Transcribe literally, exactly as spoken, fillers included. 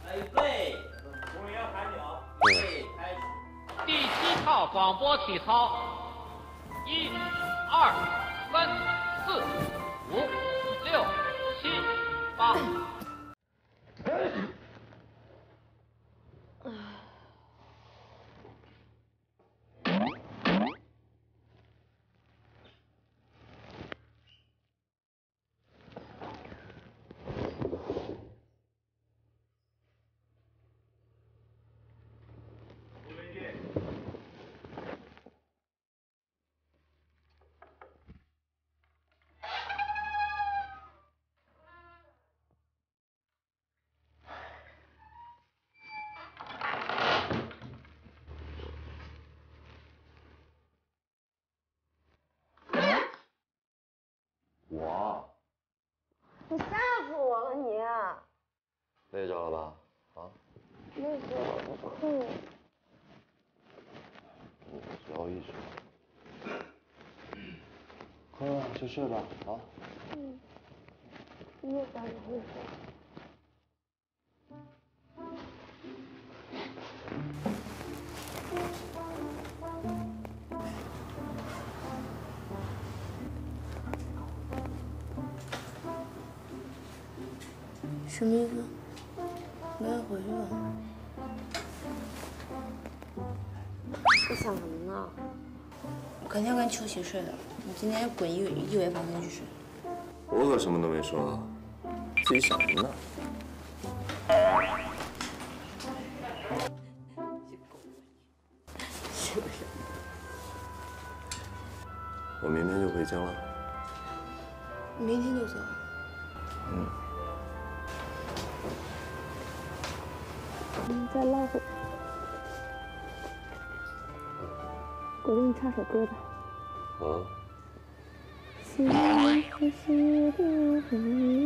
预备， 公羊喊鸟。 预备开始。 第七套广播体操，一、二、三、四、五、六、七、八。 我， 你吓死我了你！ 累着了吧？啊？ 累死我了，困了。 你摇一声。困了就睡吧，啊？ 嗯。你也想摇一声。什么意思？赶紧回去吧。你想什么呢？ 我肯定要跟秋琪睡的，你今天滚一一维房间去睡。 我可什么都没说，自己想什么呢？ 是不是？ 我明天就回京了。 明天就走。 嗯。 你再唠会。我给你唱首歌吧。 啊。 心是的回忆。